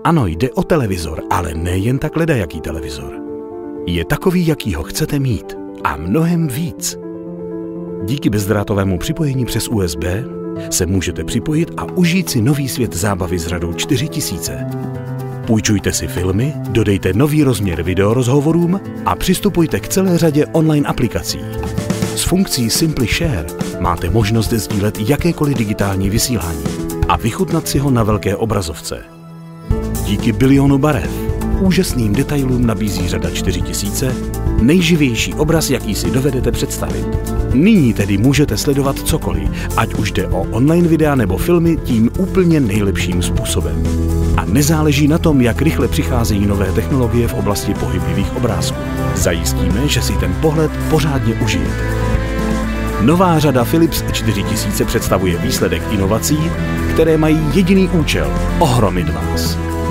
Ano, jde o televizor, ale nejen tak ledajaký televizor. Je takový, jaký ho chcete mít. A mnohem víc. Díky bezdrátovému připojení přes USB se můžete připojit a užít si nový svět zábavy s řadou 4000. Půjčujte si filmy, dodejte nový rozměr videorozhovorům a přistupujte k celé řadě online aplikací. S funkcí Simply Share máte možnost sdílet jakékoliv digitální vysílání a vychutnat si ho na velké obrazovce. Díky bilionu barev, úžasným detailům nabízí řada 4000 nejživější obraz, jaký si dovedete představit. Nyní tedy můžete sledovat cokoliv, ať už jde o online videa nebo filmy, tím úplně nejlepším způsobem. A nezáleží na tom, jak rychle přicházejí nové technologie v oblasti pohyblivých obrázků. Zajistíme, že si ten pohled pořádně užijete. Nová řada Philips 4000 představuje výsledek inovací, které mají jediný účel – ohromit vás.